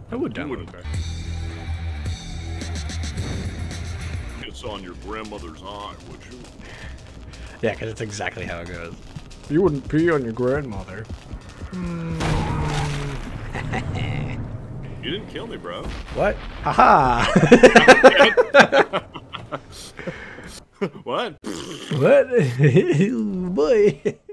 I would You download wouldn't. Crash. It's on your grandmother's eye, would you? Yeah, because it's exactly how it goes. You wouldn't pee on your grandmother. You didn't kill me, bro. What? Haha! What? What? Boy.